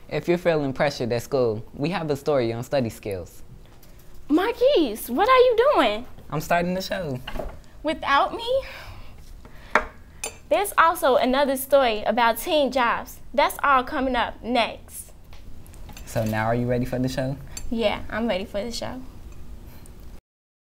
If you're feeling pressured at school, we have a story on study skills. Marquise, what are you doing? I'm starting the show. Without me? There's also another story about teen jobs. That's all coming up next. So now are you ready for the show? Yeah, I'm ready for the show.